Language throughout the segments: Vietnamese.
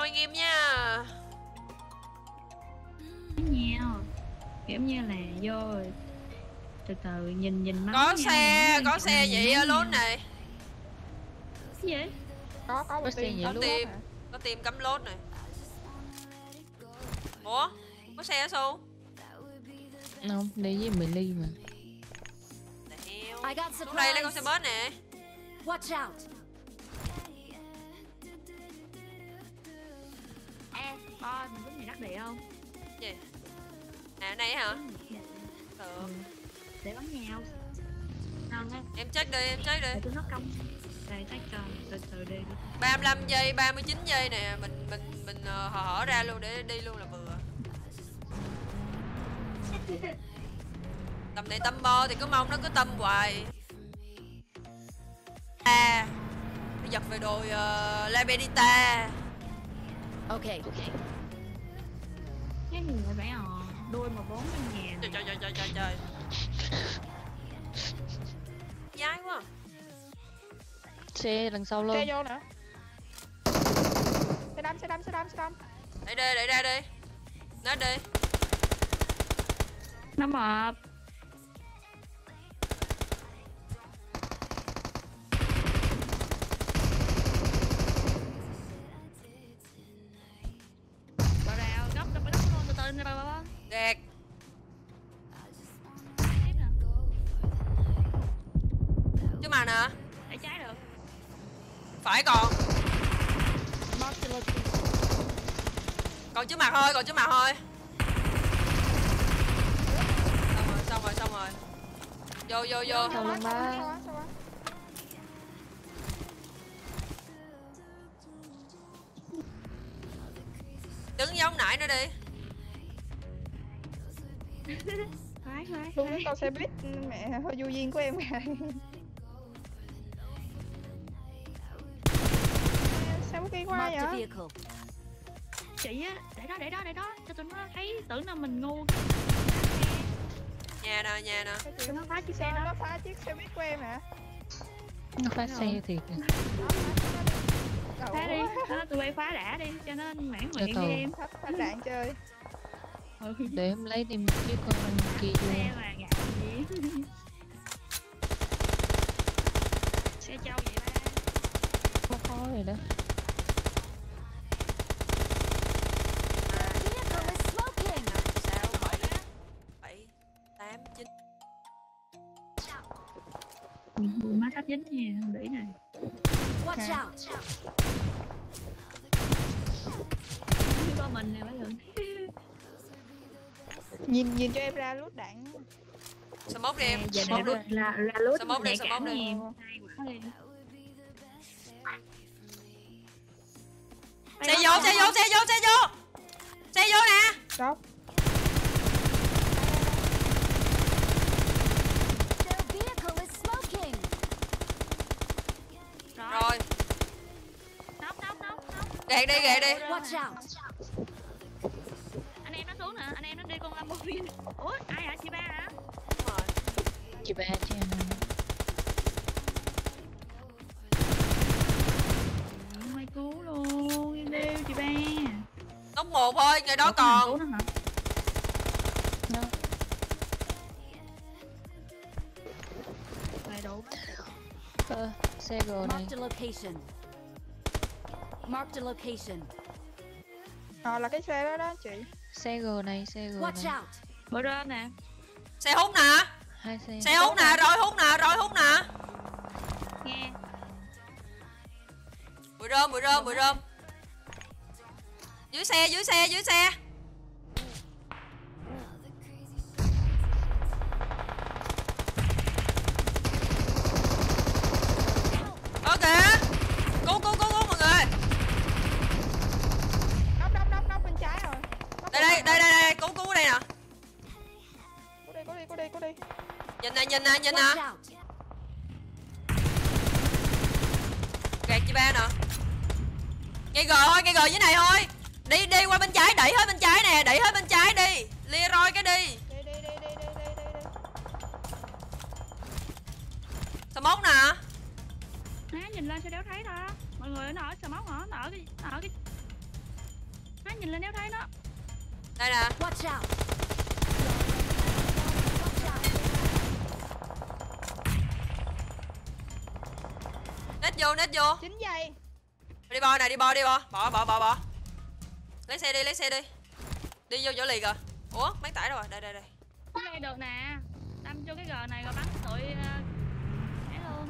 anh em nha. Nhau kiểu như là vô từ từ nhìn máu. Có xe vậy ở lốt này. Cái gì? Có một team có team, có team cắm lốt này. Ủa, có xe ở Su? Không, đi với Millie mà. Xuống đây lấy con xe bus nè. Watch out. Ê, coi mình có gì đắc địa không? Gì? À, ở đây hả? Được. Để bắn nhau. Em check đi, Để tôi nó công. Đây, check từ từ đi. 35 giây, 39 giây nè, mình hở ra luôn để đi luôn là vừa. Tầm này tâm bo thì cứ mong nó cứ tâm hoài. Tôi giật về đồi Labedita. Ok. Cái gì vậy bạn đuôi mà bốn bên nhà. Trời. Dai quá. Xe đằng sau luôn. Xe vô nữa. Xe đâm. Đẩy ra đi. Nó đi. Nó mập. Bà rào gấp luôn từ từ nè bà. Gạt. Chứ mà nè. Để trái được. Phải còn. Còn trước mặt thôi. Xong rồi. Vô. Sao lên ba. Đứng giống nãy nữa đi. Khoái. Đúng tao xe buýt mẹ hơi du duyên của em rồi. Sao có kia qua vậy? Chị á, để đó cho tụi nó thấy tưởng là mình ngu. Nhà nè. Tụi nó phá chiếc xe đó. Nó phá chiếc xe buýt của em hả? Nó phá xe thiệt. Phá đi, đó, tụi bay phá đã đi cho nó mãn nguyện từ. đi em. Phá đạn chơi. Để em lấy thêm chiếc con kia vô. Xe mà gạt gì. Xe trâu vậy ba. Có khó rồi đó. Má sắp dính nha, không để này. Watch out. Chứ có mình nè mấy lần. Nhìn cho em ra lút đạn. Smoke đi em. Smoke là lút. Smoke đi. Xe vô. Xe vô nè. Đó. Rồi. Nóc. Gạt đi. Watch out. Anh em nó xuống nè, anh em nó đi con Lamborghini. Ủa, ai hả? Chị ba hả? Đúng rồi. Chị ba chứ. Mày cứu luôn, em đeo chị ba. Nóc một thôi, người đó còn. Cứu nó hả? Nó. Mày đủ. Xe G này. Marked a location. Là cái xe đó đó chị. Xe G này. Watch out. Bữa đó nè. Xe hút nè. Hai xe. Xe hút nè, rồi hút nè. Nghe. Bụi rơm. Dưới xe. Ok. Cứu mọi người. Nóc bên trái rồi. Đây, cứu đây nè. Cứu đi. Nhìn nè. Watch out. Gạt chị ba nè. Ngay gờ dưới này thôi. Đi qua bên trái, đẩy hết bên trái đi. Leroy cái đi. Đi. Smoke nè. Nhìn lên sao đéo thấy ta. Mọi người nó ở smoke hả? Nó ở cái nhìn lên nếu thấy nó. Đây nè. Watch out. Nết vô. 9 giây. Đi bo nè, đi bo. Bỏ. Lấy xe đi. Đi vô chỗ lì kìa. Ủa, bán tải đâu rồi? Đây. Cái này được nè. Đâm vô cái gờ này rồi bắn tụi ấy luôn.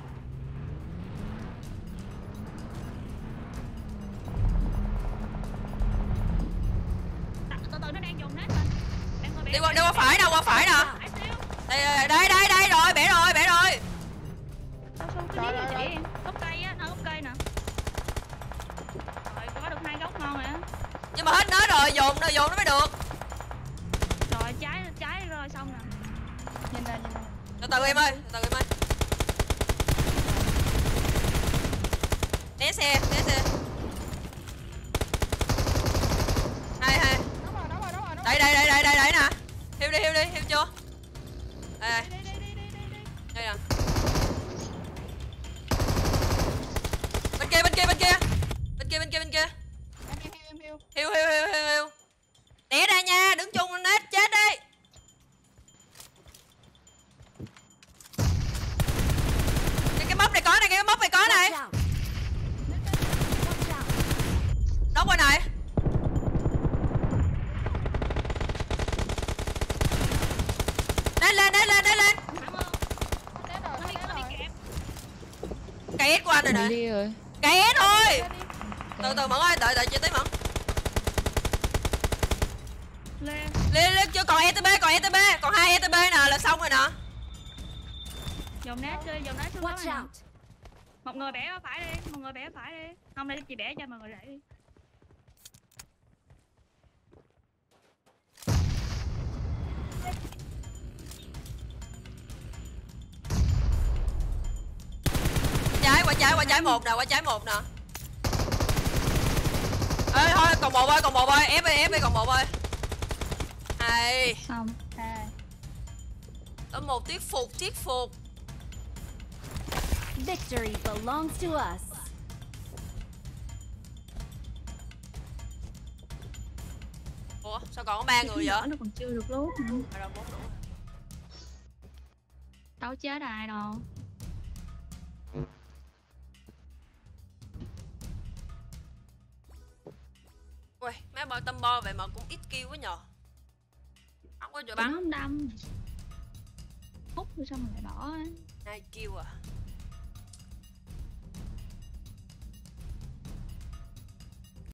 Từ từ nó đang dùng nét mình. Đi qua phải nè. Phải siêu. Đây rồi, bẻ rồi. Tao xuống cái đi chị. Gốc cây á, nó gốc cây nè. Rồi có được 2 gốc ngon rồi á. Nhưng mà hết nết rồi, dồn nó mới được. Rồi trái rồi xong nè. Nhìn nè. Từ từ em ơi. Né xe. Hai. Đúng rồi. Đẩy nè. Hiu chưa? Đây. Đây nè. Bên kia. Em hiu. Hiu. Né ra nha, đứng chung nết chết đi. Cái móc này có này. Watch out. Watch out. Đóng qua này. Lên. Thẳng luôn. Nó bị kẹp. Cây của anh rồi Mình nè. đi rồi. Cây thôi. Từ Mẫn ơi, đợi chị tí Mẫn. Lên chưa, còn ETB, còn 2 ETB nè là xong rồi nè. Dồn nét xuống đó Watch nè. out. Một người bẻ phải đi. Không đây chị bẻ cho mọi người để đi. Qua trái một nè. Ê thôi, còn một ơi, ép đi còn một ơi. Hay. Xong. Có một thuyết phục. Victory belongs to us. Ủa, sao còn có 3 người vậy? Nó còn chưa được lốt nữa. Rồi, 4 đủ. Đâu chết ai đâu. Ui, mấy bao tâm bo vậy mà cũng ít kill quá nhờ. Không có chỗ Nó bắn. không đâm. Hút rồi xong rồi lại bỏ á. 2 kill à.